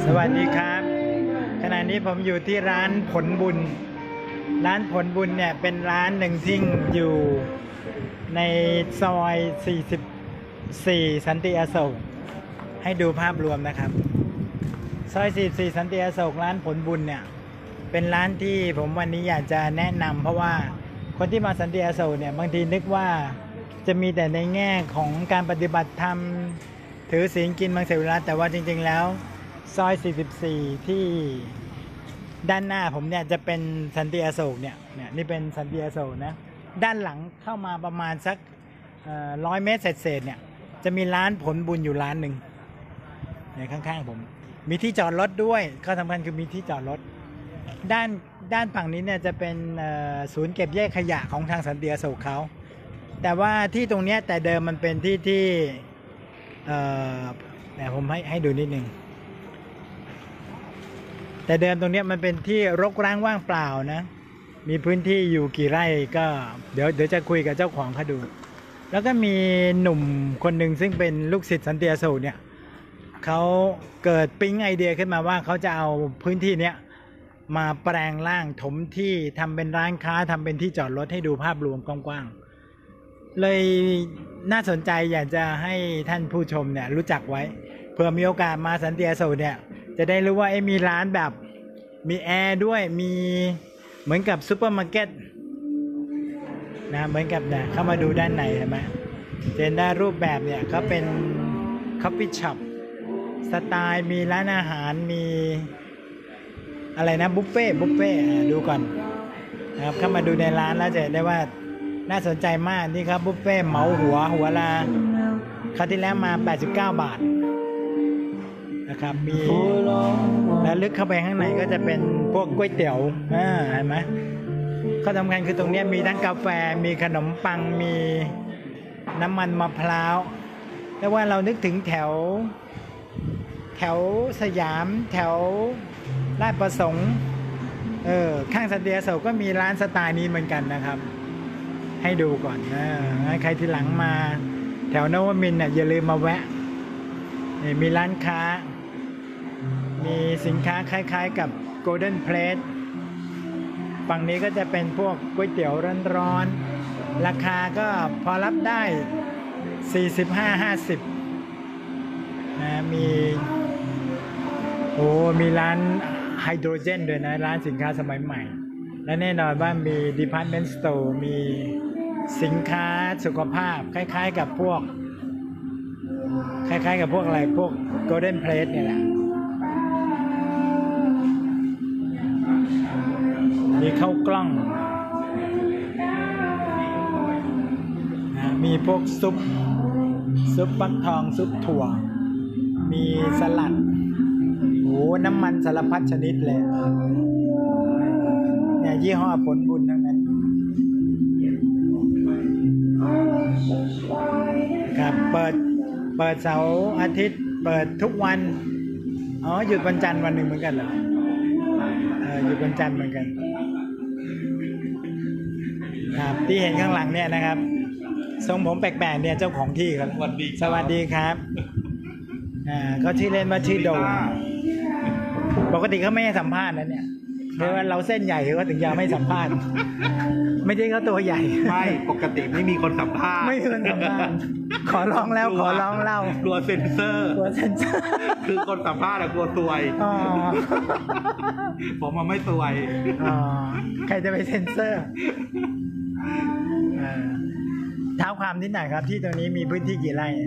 สวัสดีครับขณะนี้ผมอยู่ที่ร้านผลบุญเนี่ยเป็นร้านหนึ่งที่อยู่ในซอย44สันติอโศกให้ดูภาพรวมนะครับซอย44สันติอโศกร้านผลบุญเนี่ยเป็นร้านที่ผมวันนี้อยากจะแนะนำเพราะว่าคนที่มาสันติอโศกเนี่ยบางทีนึกว่าจะมีแต่ในแง่ของการปฏิบัติธรรมถือศีลกินมังสวิรัติแต่ว่าจริงๆแล้วซอย44ที่ด้านหน้าผมเนี่ยจะเป็นสันติอโศกเนี่ยนี่เป็นสันติอโศกนะด้านหลังเข้ามาประมาณสัก100 เมตรเศษเนี่ยจะมีร้านผลบุญอยู่ร้านหนึ่งเนี่ยข้างๆผมมีที่จอดรถด้วยข้อสำคัญคือมีที่จอดรถด้านฝั่งนี้เนี่ยจะเป็นศูนย์เก็บแยกขยะของทางสันติอโศกเขาแต่ว่าที่ตรงเนี้ยแต่เดิมมันเป็นที่แต่ผมให้ดูนิดนึงแต่เดิมตรงนี้มันเป็นที่รกร้างว่างเปล่านะมีพื้นที่อยู่กี่ไร่ก็เดี๋ยวจะคุยกับเจ้าของเขาดูแล้วก็มีหนุ่มคนหนึ่งซึ่งเป็นลูกศิษย์สันติอโศกเนี่ยเขาเกิดปิ๊งไอเดียขึ้นมาว่าเขาจะเอาพื้นที่เนี้ยมาแปลงร่างถมที่ทำเป็นร้านค้าทำเป็นที่จอดรถให้ดูภาพรวมกว้างๆเลยน่าสนใจอยากจะให้ท่านผู้ชมเนี่ยรู้จักไว้เผื่อมีโอกาสมาสันติอโศกเนี่ยจะได้รู้ว่ามีร้านแบบมีแอร์ด้วยมีเหมือนกับซูเปอร์มาร์เก็ตนะเหมือนกับเนี่ยเข้ามาดูด้านในเห็นไหมเจนได้รูปแบบเนี่ยเขาเป็นคอฟฟี่ช็อปสไตล์มีร้านอาหารมีอะไรนะบุฟเฟ่ดูก่อนนะครับเข้ามาดูในร้านแล้วจะได้ว่าน่าสนใจมากนี่ครับบุฟเฟ่เหมาหัวละคราวที่แล้วมา89 บาทนะครับมีแล้วลึกเข้าไปข้างในก็จะเป็นพวกก๋วยเตี๋ยวเห็นไหมข้อสำคัญคือตรงนี้มีทั้งกาแฟมีขนมปังมีน้ำมันมะพร้าวแต่ว่าเรานึกถึงแถวสยามแถวลาดประสงค์ข้างสันติอโศกก็มีร้านสไตล์นี้เหมือนกันนะครับให้ดูก่อนใครที่หลังมาแถวนวมินทร์อย่าลืมมาแวะมีร้านค้ามีสินค้าคล้ายๆกับ Golden Plate ฝั่งนี้ก็จะเป็นพวกก๋วยเตี๋ยวร้อนๆราคาก็พอรับได้45-50นะมีร้านไฮโดรเจนด้วยนะร้านสินค้าสมัยใหม่และแน่นอนว่ามี Department Store มีสินค้าสุขภาพคล้ายๆกับพวกอะไรพวก Golden Plate เนี่ยแหละมีข้าวกล้องนะมีพวกซุปฟักทองซุปถั่วมีสลัดน้ำมันสารพัดชนิดเลยเนี่ยยี่ห้อผลบุญทั้งนั้นครับเปิดเสาร์อาทิตย์เปิดทุกวันหยุดวันจันทร์วันหนึ่งเหมือนกันเหรอหยุดวันจันทร์เหมือนกันครับที่เห็นข้างหลังเนี่ยนะครับทรงผมแปลกๆเนี่ยเจ้าของที่ครับสวัสดีครับเขาชื่อเล่นว่าชื่อโดงปกติเขาไม่ให้สัมภาษณ์นะเนี่ยเพราะว่าเราเส้นใหญ่เขาถึงจะไม่สัมภาษณ์ไม่ใช่เขาตัวใหญ่ไม่ปกติไม่มีคนสัมภาษณ์ไม่มีคนสัมภาษณ์ขอร้องเล่ากลัวเซ็นเซอร์คือคนสัมภาษณ์กลัวซวยผมมันไม่ซวยใครจะไปเซ็นเซอร์เท้าความนิดหน่อยครับที่ตรงนี้มีพื้นที่กี่ไร่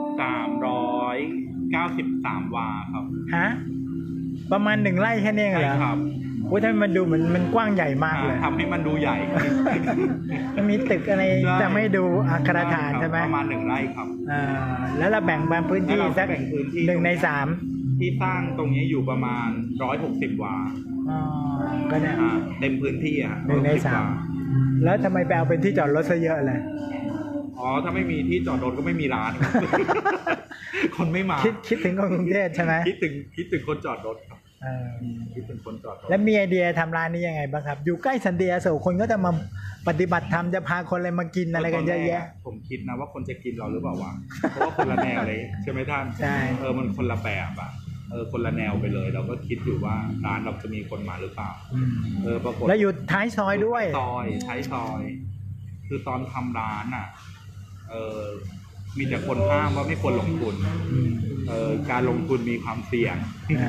393 วาครับฮะประมาณ1 ไร่แค่นี้เหรอครับถ้ามันดูเหมือนมันกว้างใหญ่มากเลยทำให้มันดูใหญ่มันมีตึกอะไรจะไม่ดูอัคราฐานใช่ไหมประมาณ1 ไร่ครับแล้วเราแบ่งพื้นที่สัก1 ใน 3 ที่สร้างตรงนี้อยู่ประมาณ160 วาก็เนี่ยเต็มพื้นที่ 1 ใน 3แล้วทำไมไปเอาเป็นที่จอดรถซะเยอะเลยถ้าไม่มีที่จอดรถก็ไม่มีร้าน คนไม่มาคิดถึงคนกรุงเทพใช่ไหมคิดถึงคนจอดรถครับคิดถึงคนจอดรถแล้วมีไอเดียทำร้านนี้ยังไงบ้างครับอยู่ใกล้สันติอโศกคนก็จะมาปฏิบัติธรรมจะพาคนอะไรมากินอะไรกันเยอะแยะผมคิดนะว่าคนจะกินเราหรือเปล่าวะเพราะว่าคนละแนวเลยใช่ไหมท่านใช่มันคนละแบบคนละแนวไปเลย เราก็คิดอยู่ว่าร้านเราจะมีคนมาหรือเปล่าปรากฏแล้วอยู่ท้ายซอยด้วยท้ายซอย คือตอนทำร้านอ่ะมีแต่คนห้ามว่าไม่ควรลงทุนการลงทุนมีความเสี่ยง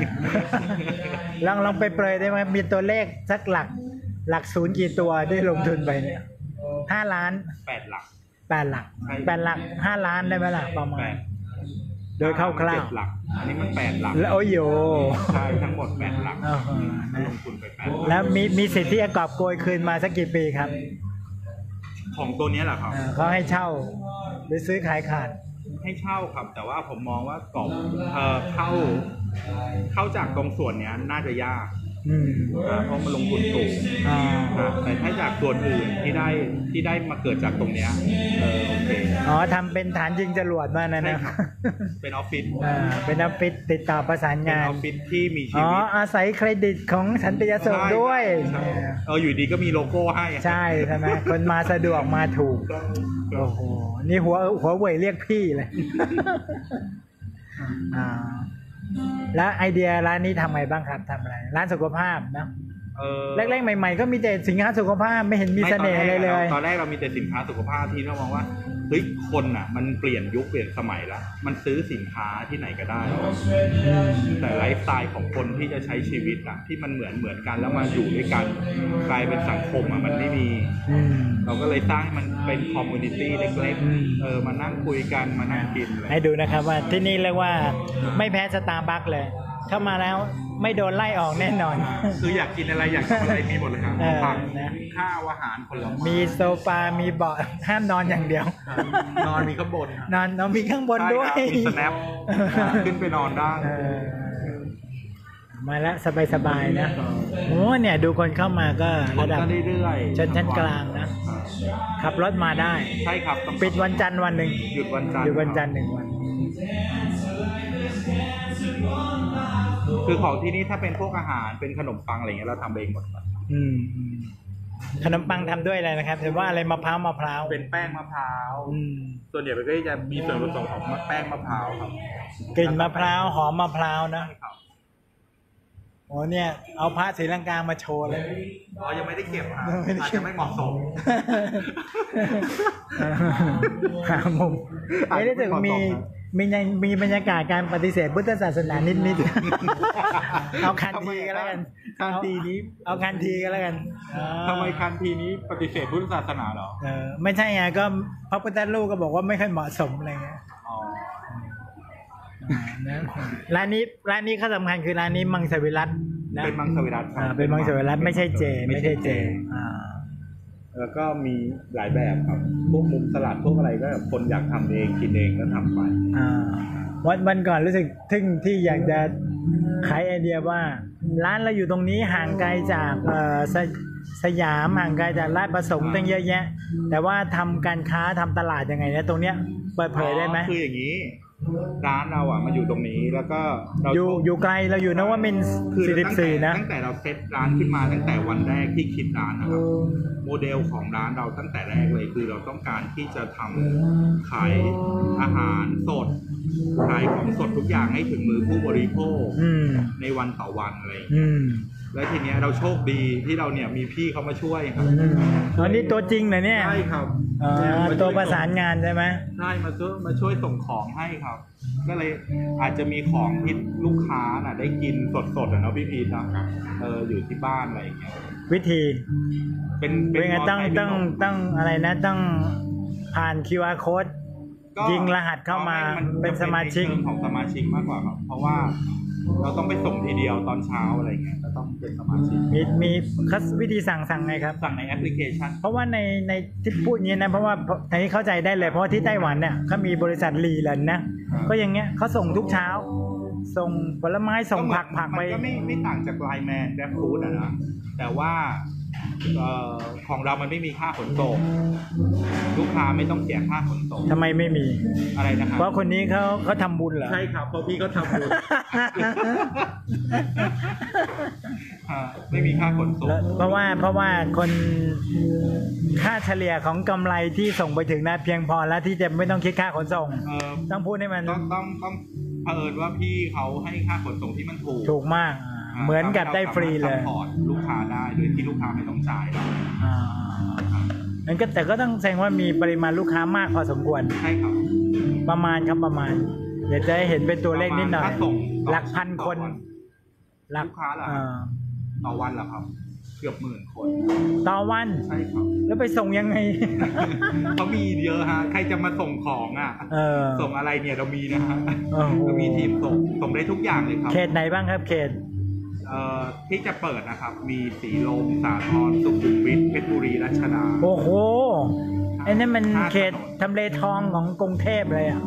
ลองไปเปรยได้ไหมมีตัวเลขสักหลักศูนย์กี่ตัวได้ลงทุนไปเนี่ย5 ล้าน 8 หลัก 8 หลัก8 หลัก5 ล้านได้ไหมล่ะประมาณโดยคร่าวๆหลักอันนี้มัน8 หลักแล้วโอ้ยใช่ทั้งหมด8 หลักลงทุนไป8 แล้วมีสิทธิ์ที่จะกอบโกยคืนมาสักกี่ปีครับของตัวนี้แหละครับเขาให้เช่าหรือซื้อขายขาดให้เช่าครับแต่ว่าผมมองว่ากรอบเข้าจากตรงส่วนนี้น่าจะยากเพราะมันลงทุนสูงแต่ถ้าจากส่วนอื่นที่ได้มาเกิดจากตรงเนี้ยโอเคทำเป็นฐานยิงจรวดมานะเป็นออฟฟิศเป็นออฟฟิศติดต่อประสานงานเป็นออฟฟิศที่มีชีวิตอาศัยเครดิตของสันติโสดด้วยอยู่ดีก็มีโลโก้ให้ใช่ไหมคนมาสะดวกมาถูกโอ้โหนี่หัวเว่ยเรียกพี่เลยแล้วไอเดียร้านนี้ทำไงบ้างครับทำอะไรร้านสุขภาพนะแรกๆใหม่ๆก็มีแต่สินค้าสุขภาพไม่เห็นมีเสน่ห์อะไรเลยตอนแรกเรามีแต่สินค้าสุขภาพที่เรามองว่าเฮ้ยคนอ่ะมันเปลี่ยนยุคเปลี่ยนสมัยแล้วมันซื้อสินค้าที่ไหนก็ได้แต่ไลฟ์สไตล์ของคนที่จะใช้ชีวิตอ่ะที่มันเหมือนกันแล้วมาอยู่ด้วยกันกลายเป็นสังคมอ่ะมันไม่มีเราก็เลยสร้างให้มันเป็นคอมมูนิตี้เล็กๆมานั่งคุยกันมานั่งกินให้ดูนะครับว่าที่นี่เรียกว่าไม่แพ้สตาร์บัคเลยเข้ามาแล้วไม่โดนไล่ออกแน่นอนคืออยากกินอะไรอยากกินอะไรมีหมดเลยครับผักข้าวอาหารผลไม้มีโซฟามีเบาะห้ามนอนอย่างเดียวนอนมีข้างบนนอนมีข้างบนด้วยมีสแนปขึ้นไปนอนได้มาแล้วสบายๆนะโอ้เนี่ยดูคนเข้ามาก็ระดับเรื่อยๆชั้นกลางนะขับรถมาได้ใช่ครับปิดวันจันทร์วันหนึ่งหยุดวันจันทร์ 1 วันคือของที่นี่ถ้าเป็นพวกอาหารเป็นขนมปังอะไรเงี้ยเราทำเองหมดขนมปังทำด้วยอะไรนะครับถือว่าอะไรมะพร้าวเป็นแป้งมะพร้าวส่วนใหญ่มันก็จะมีส่วนผสมของแป้งมะพร้าวครับกลิ่นมะพร้าวหอมมะพร้าวนะโอ้เนี่ยเอาพระศรีลังกามาโชว์เลยยังไม่ได้เก็บอาจจะไม่เหมาะสมหามุมไม่ได้ถึงมีบรรยากาศการปฏิเสธพุทธศาสนานิดๆเอาคันทีก็แล้วกันคันทีนี้เอาคันทีก็แล้วกันทำไมคันทีนี้ปฏิเสธพุทธศาสนาหรอไม่ใช่ไงก็พระพุทธรูปก็บอกว่าไม่ค่อยเหมาะสมอะไรเงี้ยร้านนี้ข้อสำคัญคือร้านนี้มังสวิรัตินะเป็นมังสวิรัติเป็นมังสวิรัติไม่ใช่เจแล้วก็มีหลายแบบครับพวกมุมสลัดพวกอะไรก็คนอยากทำเองกินเองก็ทำไปวันก่อนรู้สึกทึ่งที่อยากจะขายไอเดียว่าร้านเราอยู่ตรงนี้ห่างไกลจากสยามห่างไกลจากราชประสงค์ตั้งเยอะแยะแต่ว่าทำการค้าทำตลาดยังไงเนี่ยตรงเนี้ยเปิดเผยได้ไหมคืออย่างนี้ร้านเรามันอยู่ตรงนี้แล้วก็เราอยู่ไกลเราอยู่นวมินทร์44นะตั้งแต่เราเซตร้านขึ้นมาตั้งแต่วันแรกที่คิดร้านนะครับโมเดลของร้านเราตั้งแต่แรกเลยคือเราต้องการที่จะทำขายอาหารสดขายของสดทุกอย่างให้ถึงมือผู้บริโภคในวันต่อวันอะไรแล้วทีเนี้ยเราโชคดีที่เราเนี่ยมีพี่เขามาช่วยครับอันนี้ตัวจริงเหรอเนี่ยใช่ครับตัวประสานงานใช่ไหมใช่มาช่วยส่งของให้ครับก็เลยอาจจะมีของที่ลูกค้าได้กินสดๆนะพี่พีทนะอยู่ที่บ้านอะไรอย่างเงี้ยวิธีเป็นไงต้องอะไรนะต้องผ่าน QR code ยิงรหัสเข้ามาเป็นสมาชิกของสมาชิกมากกว่าครับเพราะว่าเราต้องไปส่งทีเดียวตอนเช้าอะไรเงี้ยก็ต้องเป็นสมาชิกมีวิธีสั่งไงครับสั่งในแอปพลิเคชันเพราะว่าในที่พูดอย่างนี้นะเพราะว่าอันนี้เข้าใจได้เลยเพราะที่ไต้หวันเนี่ยเขามีบริษัทลีแลนนะก็อย่างเงี้ยเขาส่งทุกเช้าส่งผลไม้ส่งผักไปมันก็ไม่ต่างจากไลน์แมนแกร็บฟู้ดนะแต่ว่าของเรามันไม่มีค่าขนส่งลูกค้าไม่ต้องเสียค่าขนส่งทำไมไม่มีอะไรนะครับเพราะคนนี้เขาทำบุญเหรอใช่ครับเพราะพี่เขาทำบุญไม่มีค่าขนส่งเพราะว่าคนค่าเฉลี่ยของกำไรที่ส่งไปถึงนะเพียงพอแล้วที่จะไม่ต้องคิดค่าขนส่งต้องพูดให้มันต้องเผอิญว่าพี่เขาให้ค่าขนส่งที่มันถูกถูกมากเหมือนกับได้ฟรีเลยซัพพอร์ตลูกค้าได้โดยที่ลูกค้าไม่ต้องจ่ายเรางั้นก็แต่ก็ต้องแสดงว่ามีปริมาณลูกค้ามากพอสมควรใช่ครับประมาณครับประมาณเดี๋ยวจะให้เห็นเป็นตัวเลขนิดหน่อยถ้าส่งหลักพันคนหลักลูกค้าเหรอต่อวันเหรอครับเกือบ10,000 คนต่อวันใช่ครับแล้วไปส่งยังไงเขามีเยอะฮะใครจะมาส่งของอ่ะส่งอะไรเนี่ยเรามีนะฮะเรามีทีมส่งได้ทุกอย่างเลยครับเขตไหนบ้างครับเขตที่จะเปิดนะครับมีสีลมสาทรสุขุมวิทเพชรบุรีรัชดาโอ้โหไอ้นั่นมันเขตทำเลทองของกรุงเทพเลยอ่ะ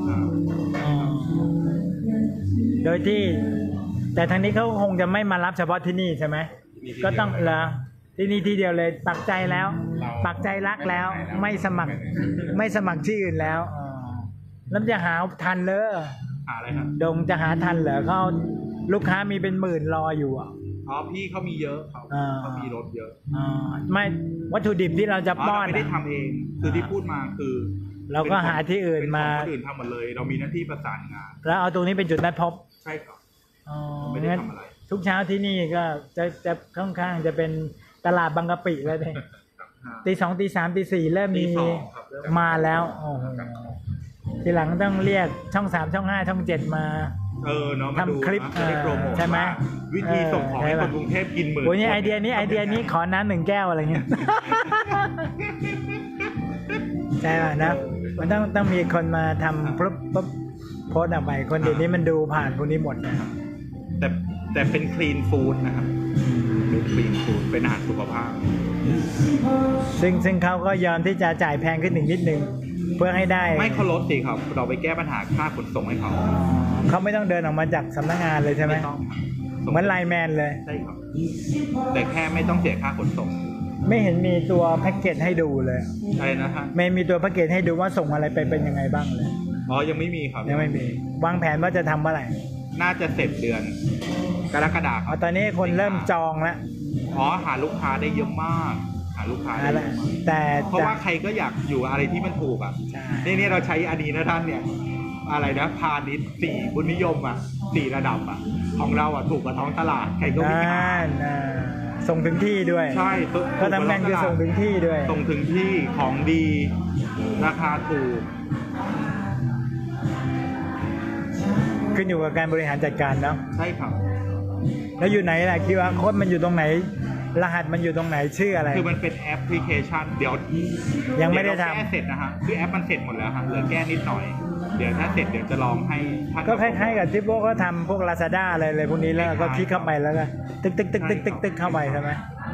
โดยที่แต่ทางนี้เขาคงจะไม่มารับเฉพาะที่นี่ใช่ไหมก็ต้องเหรอที่นี่ที่เดียวเลยปักใจแล้วปักใจรักแล้วไม่สมัครที่อื่นแล้วแล้วจะหาทันเลยหาอะไรครับดงจะหาทันเหรอเขาลูกค้ามีเป็นหมื่นรออยู่อ่ะพี่เขามีเยอะเขามีรถเยอะไม่วัตถุดิบที่เราจะป้อนไม่ได้ทำเองคือที่พูดมาคือเราก็หาที่อื่นมาคนอื่นทำหมดเลยเรามีหน้าที่ประสานงานแล้วเอาตรงนี้เป็นจุดนัดพบใช่ครับไม่ได้ทำอะไรทุกเช้าที่นี่ก็จะค่อนข้างจะเป็นตลาดบางกะปิแล้วเนี่ยตี 2 ตี 3 ตี 4เริ่มมีมาแล้วทีหลังต้องเรียกช่อง 3 ช่อง 5 ช่อง 7มาทำคลิปใช่ไหมวิธีส่งของให้คนกรุงเทพกินหมื่นโอ้ยนี่ไอเดียนี้ขอน้ำ1 แก้วอะไรเงี้ยใช่ป่ะนะมันต้องมีคนมาทำปุ๊บโพสต์ออกไปคนเดี๋ยวนี้มันดูผ่านพวกนี้หมดนะแต่เป็นคลีนฟู้ดนะครับเป็นคลีนฟู้ดเป็นอาหารสุขภาพซึ่งเขาก็ยอมที่จะจ่ายแพงขึ้นนิดนึงเพื่อให้ได้ไม่เขาลดสิครับเราไปแก้ปัญหาค่าขนส่งให้เขาไม่ต้องเดินออกมาจากสำนักงานเลยใช่ไหมเหมือนไลน์แมนเลยใช่ครับแต่แค่ไม่ต้องเสียค่าขนส่งไม่เห็นมีตัวแพ็กเกจให้ดูเลยอะไรนะฮะไม่มีตัวแพ็กเกจให้ดูว่าส่งอะไรไปเป็นยังไงบ้างเลยยังไม่มีครับยังไม่มีวางแผนว่าจะทำเมื่อไหร่น่าจะเสร็จเดือนกรกฎาคมตอนนี้คนเริ่มจองแล้วหาลูกค้าได้เยอะมากหาลูกค้าได้แต่เพราะว่าใครก็อยากอยู่อะไรที่มันถูกอ่ะนี่เราใช้อันนี้นะท่านเนี่ยอะไรนะพาณิชย์4บุญนิยม4ระดับของเราถูกกว่าท้องตลาดใครก็ไม่ขายส่งถึงที่ด้วยใช่ก็ทำงานคือส่งถึงที่ด้วยส่งถึงที่ของดีราคาถูกขึ้นอยู่กับการบริหารจัดการเนาะใช่ครับแล้วอยู่ไหนล่ะคิดว่าโค้ดมันอยู่ตรงไหนรหัสมันอยู่ตรงไหนชื่ออะไรคือมันเป็นแอปพลิเคชันเดี๋ยวยังไม่ได้ทำแก้เสร็จนะฮะคือแอปมันเสร็จหมดแล้วฮะเหลือแก้นิดหน่อยเดี๋ยวถ้าเสร็จเดี๋ยวจะลองให้ก็คล้ายๆกับที่พวกเขาทำพวก Lazada อะไรพวกนี้แล้วก็คลิกเข้าไปแล้วก็ตึกเข้าไปใช่ไหม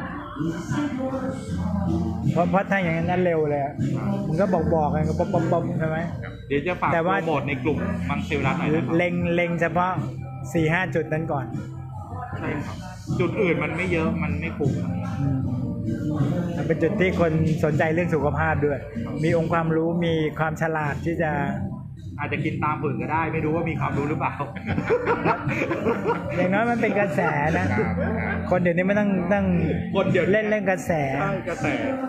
เพราะถ้าอย่างนั้นเร็วเลยมันก็บอกกันก็ป๊อปใช่ไหมเดี๋ยวจะฝากโปรโมทในกลุ่มมังเซลรัสหน่อยนะครับเล็งเฉพาะ 4-5 จุดนั้นก่อนใช่ครับจุดอื่นมันไม่เยอะมันไม่คุ้มมันเป็นจุดที่คนสนใจเรื่องสุขภาพด้วยมีองค์ความรู้มีความฉลาดที่จะอาจจะกินตามผื่นก็ได้ไม่รู้ว่ามีความรู้หรือเปล่าอย่างน้อยมันเป็นกระแสนะคนเดี๋ยวนี้ไม่ต้องคนเดี๋ยวเล่นกระแสกระแส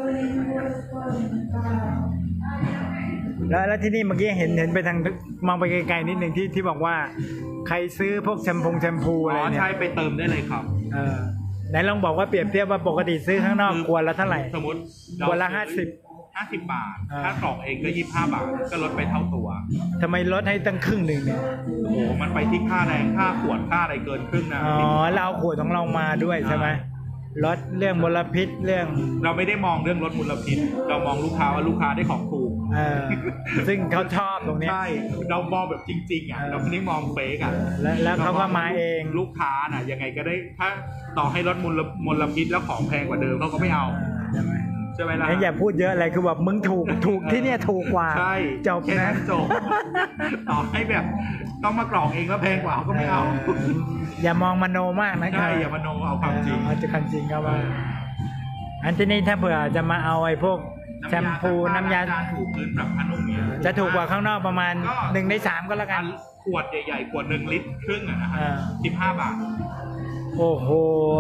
แล้วที่นี่เมื่อกี้เห็นไปทางมองไปไกลๆนิดหนึ่งที่บอกว่าใครซื้อพวกแชมพูอะไรเนี่ยใช่ไปเติมได้เลยครับไหนลองบอกว่าเปรียบเทียบว่าปกติซื้อข้างนอกขวดละเท่าไหร่สมมติขวดละ 50 บาทถ้ากล่องเองก็25 บาทก็ลดไปเท่าตัวทำไมลดให้ตั้งครึ่งหนึ่งเนี่ยโอ้มันไปที่ค่าแรงค่าขวดค่าอะไรเกินครึ่งนะเราเอาขวดของเรามาด้วยใช่ไหมลดเรื่องมลพิษเรื่องเราไม่ได้มองเรื่องลดมลพิษเรามองลูกค้าว่าลูกค้าได้ของถูกซึ่งเขาชอบตรงนี้ใช่เรามองแบบจริงๆเราไม่ได้มองเฟกแล้วเขาก็มาเองลูกค้ายังไงก็ได้ถ้าต่อให้ลดมลพิษแล้วของแพงกว่าเดิมเขาก็ไม่เอาใช่ไหมล่ะอย่าพูดเยอะอะไรคือแบบมึงถูกที่เนี่ยถูกกว่าใช่จบนะจบต่อให้แบบต้องมากรอกเองก็แพงกว่าก็ไม่เอาอย่ามองมโนมากนะใช่อย่ามโนเอาความจริงเอาจะความจริงครับว่าอันที่นี้ถ้าเผื่อจะมาเอาไอ้พวกแชมพูน้ำยาถูพื้นแบบพนุ่มเนี่ยจะถูกกว่าข้างนอกประมาณ1 ใน 3ก็แล้วกันขวดใหญ่ๆขวด1 ลิตรครึ่งนะฮะ15 บาทโอ้โห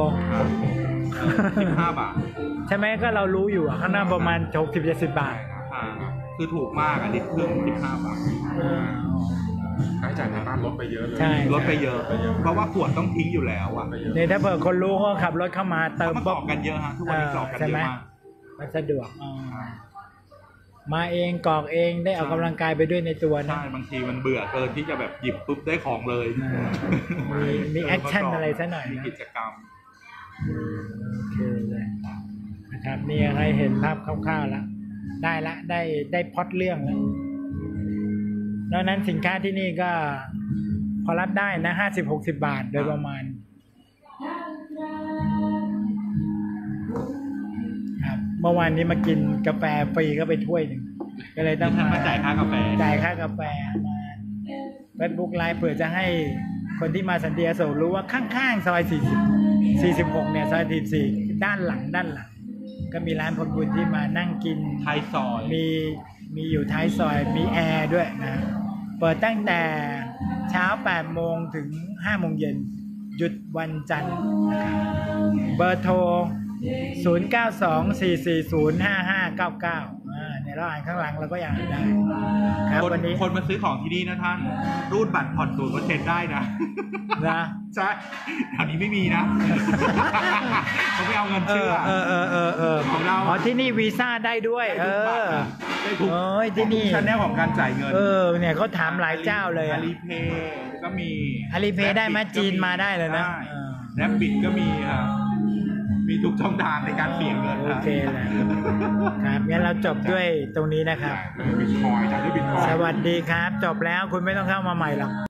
15 บาทใช่ไหมก็เรารู้อยู่ข้างหน้าประมาณ60-70 บาทคือถูกมากลิตรครึ่ง15 บาทค่าใช้จ่ายในบ้านลดไปเยอะเลยใช่ลดไปเยอะ เพราะว่าขวดต้องทิ้งอยู่แล้วอ่ะไปเยอะเนี่ยถ้าเผื่อคนรู้ก็ขับรถเข้ามาเติมมันกรอกกันเยอะฮะทุกวันนี้กรอกกันเยอะมากมันสะดวกมาเองกรอกเองได้ออกกำลังกายไปด้วยในตัวนะใช่บางทีมันเบื่อเกินที่จะแบบหยิบปุ๊บได้ของเลยมีแอคชั่นอะไรซะหน่อยมีนะกิจกรรมโอเคเลยนะครับนี่ให้เห็นภาพคร่าวๆแล้วได้พล็อตเรื่องแล้วนอกนั้นสินค้าที่นี่ก็พอรับได้นะ50-60 บาทโดยประมาณครับเมื่อวานนี้มากินกาแฟฟรีก็ไปถ้วยหนึ่งก็เลยต้องมาจ่ายค่ากาแฟจ่ายค่ากาแฟมาเฟซบุ๊กไลฟ์เผื่อจะให้คนที่มาสันติอโศกรู้ว่าข้างๆซอย46เนี่ยซอย44ด้านหลังก็มีร้านผลบุญที่มานั่งกินไทยซอยมีอยู่ท้ายซอยมีแอร์ด้วยนะเปิดตั้งแต่เช้า8 โมงถึง5 โมงเย็นหยุดวันจันทร์นะครับเบอร์โทร 0924405599เนี่ยเราอ่านข้างหลังเราก็ยังอ่านได้ครับคนวันนี้คนมาซื้อของที่นี่นะท่าน รูดบัตรผ่อน0%ได้นะนะใช่แถวนี้ไม่มีนะ เขาไม่เอาเงินเชื่อ ของเราอ๋อที่นี่วีซ่าได้ด้วยได้ทุกโอ้ยที่นี่ชั้นแนลของการจ่ายเงินเนี่ยเขาถามหลายเจ้าเลยอะอาลีเพย์ก็มีอาลีเพย์ได้ไหมจีนมาได้เลยนะแรปบิดก็มีครับมีทุกช่องทางในการเปลี่ยนเงินโอเคแหละครับงั้นเราจบด้วยตรงนี้นะครับบิตคอยน์จ่ายด้วยบิตคอยน์สวัสดีครับ จบแล้วคุณไม่ต้องเข้ามาใหม่หรอก